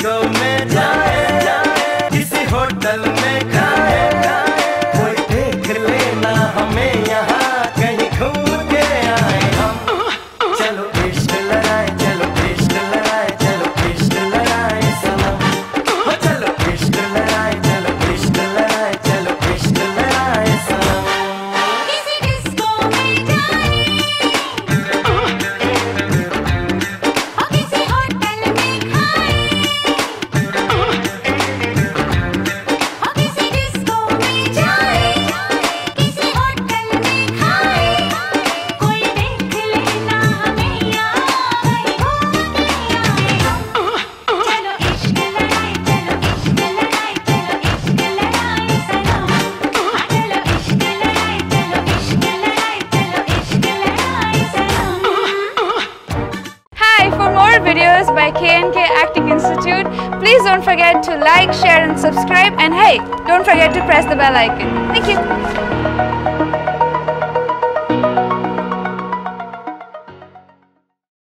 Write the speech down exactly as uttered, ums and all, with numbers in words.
Disco में जाए, जाए किसी होटल में खाए, कोई देख लेना हमें यहाँ कहीं घूम के आए हम। चलो इश्क लड़ाए, चलो इश्क लड़ाए, चलो इश्क लड़ाए सनम। हो चलो इश्क लड़ाए, चलो इश्क लड़ाए, चलो इश्क लड़ाए सनम। किसी डिस्को में जाए, और किसी होटल में खाए, और किसी डिस्को में जाए, किसी होटल में खाए, कोई देख लेना हमें यहाँ कहीं घूम के आए हम। चलो इश्क लड़ाए, चलो इश्क लड़ाए, चलो इश्क लड़ाए सनम। हाँ चलो इश्क लड़ाए, चलो इश्क लड़ाए, चलो इश्क लड़ाए सनम। Hi, for more videos by K N K Acting Institute, please don't forget to like, share and subscribe, and hey, don't forget to press the bell icon. Thank you.